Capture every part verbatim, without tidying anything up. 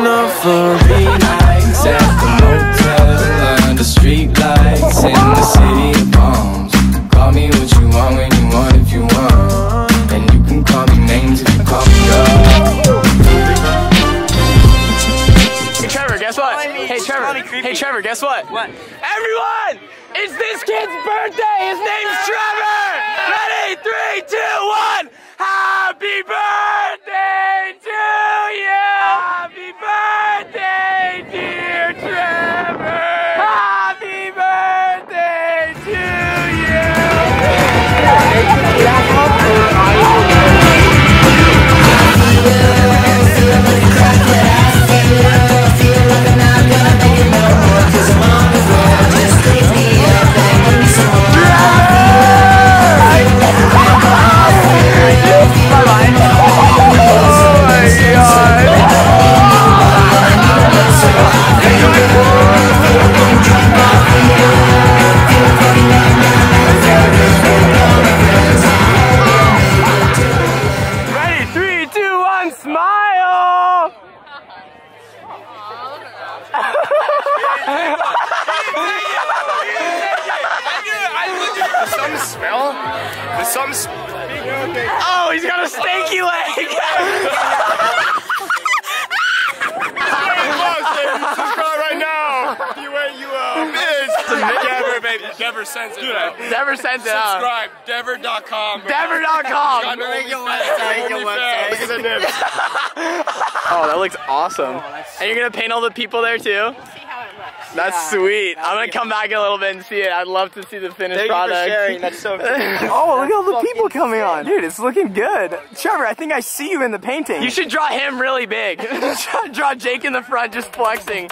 enough for three nights at the motel under street lights in the city of palms. Call me what you want when you want if you want, and you can call me names if you call me up. Hey Trevor, guess what? Hey Trevor, hey Trevor, guess what? What? Everyone, it's this kid's birthday. His name's Trevor. Ready? Three, two, one. Happy birthday to you. Happy birthday, dear Trevor. Happy birthday to you. Oh, he's got a stanky leg! Subscribe right now! You ain't you uh bitch! Dever, baby. Dever sends it. Dever sends it out. Subscribe. Dever dot com. Dever dot com! Make your website, your website. Look at the nips. Oh, that looks awesome. And you're gonna paint all the people there too? That's yeah, sweet. I'm gonna come back in a little bit and see it. I'd love to see the finished Thank product. You for sharing. That's so cool. Oh, look at all the people coming on. Dude, it's looking good. Trevor, I think I see you in the painting. You should draw him really big. Draw Jake in the front just flexing.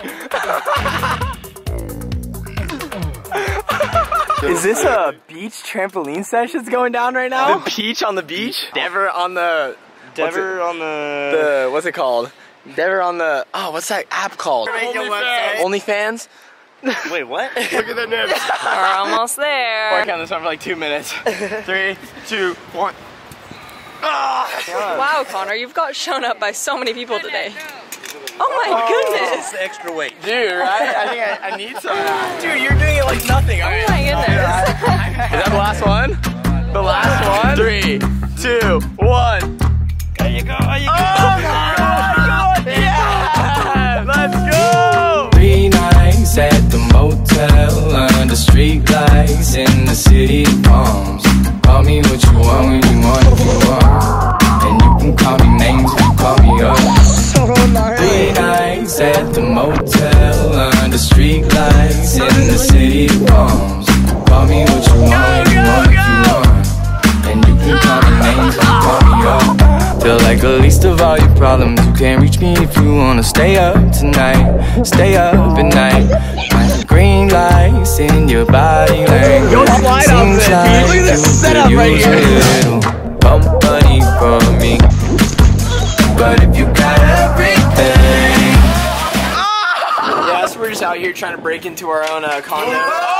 Is this a beach trampoline session going down right now? The peach on the beach? Dever on the... Dever on the... The... What's it called? Dever on the, oh, what's that app called? OnlyFans. OnlyFans? Wait, what? Look at the nips. We're almost there. Work on this one for like two minutes. Three, two, one. Oh. Wow, Connor, you've got shown up by so many people today. Oh my goodness. The extra weight. Dude, right? I think I, I need some of that. Dude, you're doing it like nothing. Oh right. My goodness. Is that the last one? The last one? Three, two, one. There you go. There you go. Oh, God. Yeah! Let's go! Three nights at the motel under street lights in the city of palms. Call me what you want when you want if you want, and you can call me names if you call me up. So nice. Three nights at the motel under street lights in the city of palms. Call me what you want when you want if you want, and you can call me names if you call me up. Feel like the least of all your problems. You can't reach me if you wanna stay up tonight. Stay up at night. Find the green lights in your body language. Go slide on this, like dude. Look at this setup right here. Little company for me, but if you got everything. Yeah, so we're just out here trying to break into our own uh, condo. Oh!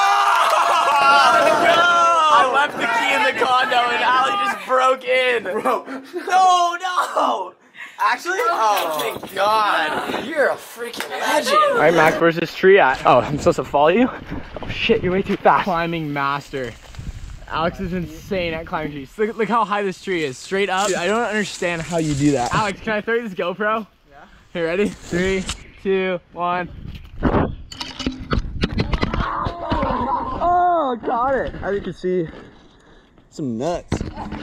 I left the key in the condo and Allie just broke in. Bro. No, no. Actually? Oh, thank God. You're a freaking legend. All right, Max, where's this tree at? Oh, I'm supposed to follow you? Oh, shit, you're way too fast. Climbing master. Alex is insane at climbing trees. Look, look how high this tree is. Straight up. Dude, I don't understand how you do that. Alex, can I throw you this GoPro? Yeah. Here, ready? Three, two, one. Oh, got it. As you can see, some nuts.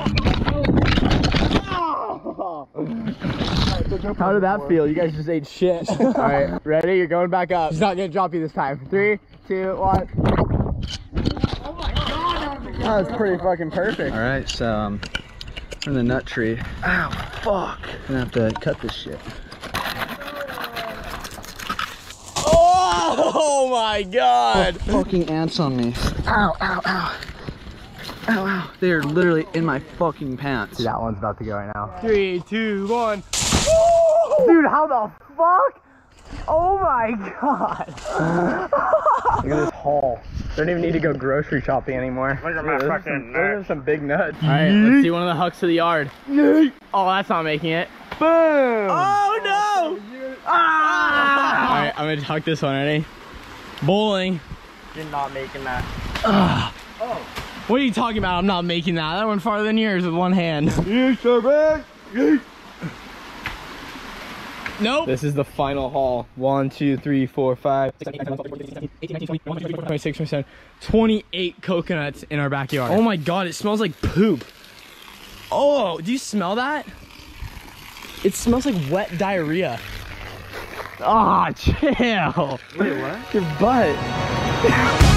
How did that feel? You guys just ate shit. All right, ready? You're going back up. He's not gonna drop you this time. Three, two, one. Oh my God! That was pretty fucking perfect. All right, so um, we're in the nut tree. Ow, fuck! I'm gonna have to cut this shit. Oh my God! Oh, fucking ants on me. Ow, ow, ow. Ow, ow. They are literally in my fucking pants. Dude, that one's about to go right now. Three, two, one. Oh! Dude, how the fuck? Oh my God. Look at this haul. Don't even need to go grocery shopping anymore. Look at my Ooh, fucking some, those are some big nuts. All right, let's see one of the hucks of the yard. Oh, that's not making it. Boom. Oh no. Ah! Alright, I'm gonna tuck this one, ready? Bowling. You're not making that. Ah. Oh. What are you talking about? I'm not making that. That went farther than yours with one hand. Nope. This is the final haul. One, two, three, four, five, six, seven, eight, nine, ten, eleven, twelve, twenty-six, twenty-seven, twenty-eight coconuts in our backyard. Oh my god, it smells like poop. Oh, do you smell that? It smells like wet diarrhea. Ah, oh, chill. Wait, what? Your butt.